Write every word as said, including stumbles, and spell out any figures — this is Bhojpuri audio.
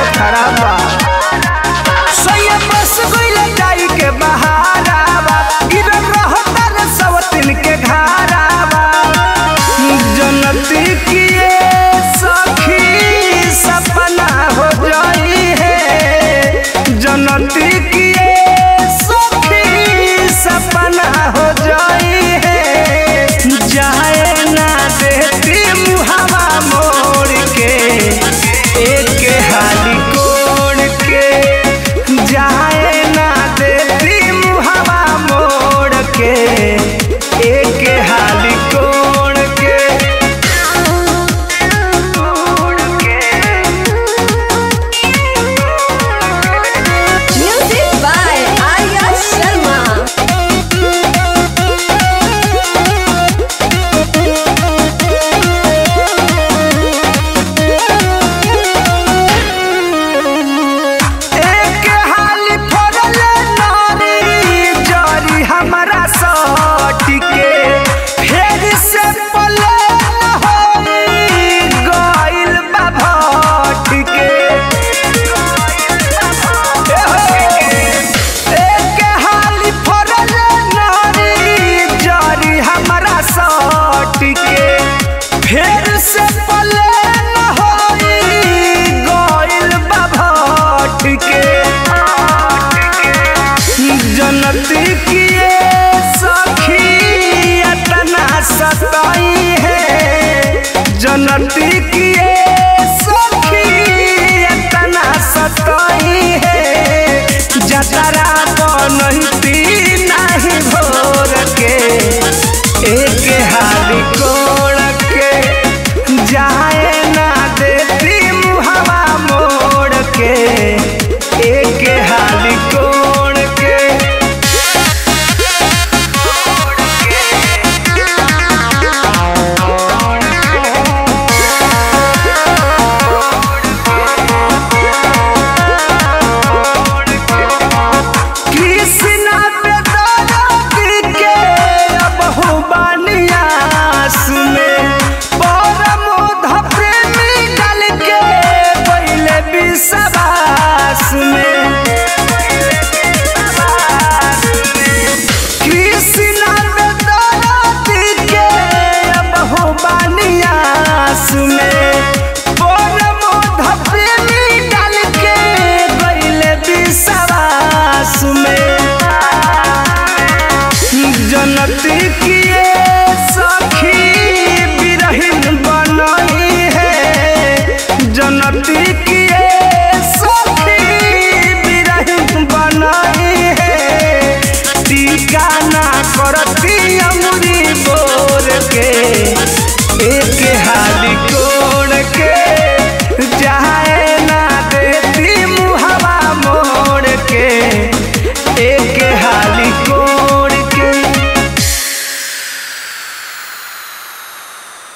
खराब बा सोया बस गइले जाई के बहारावा गिरल रहता रे सवतिन के घरावा जनती किए सखी सपना हो जाई है जनती किए सखी सपना हो जाई है जाए ना देती मुहावा मोड़ के एक हाली कोड़ के जाए ना देती मुहावा मोड़ के एक हाली कोड़ के Music by Arya Sharma. एक हाली फोड़ले नारी जारी हमारा साटी के फेर से पले न होई गइल बा भाट के एक हाली फोड़ले नारी जारी हमारा साटी के फेर से पले न होई गइल बा भाट के जनती किए सखी इतना सताई है जनती किए सखी इतना सताई है जतरा बनती नहीं भोर के एक हाली कोड़ के जाए ना देती मुहावा मोड़ के एक हाली कोड़ के कृष्णा पे दौलत के अब हो बनियास में परमोध प्रेमी गल के पहले विश्वास में